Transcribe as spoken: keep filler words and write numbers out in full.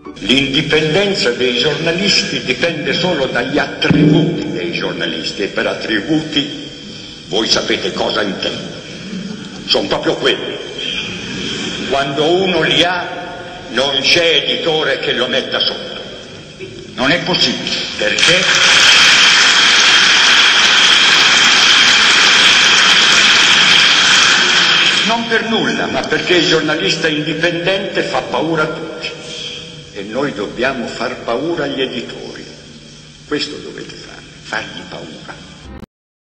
L'indipendenza dei giornalisti dipende solo dagli attributi dei giornalisti, e per attributi voi sapete cosa intendo. Sono proprio quelli. Quando uno li ha non c'è editore che lo metta sotto. Non è possibile, perché non per nulla, ma perché il giornalista indipendente fa paura a tutti. E noi dobbiamo far paura agli editori. Questo dovete fare, fargli paura.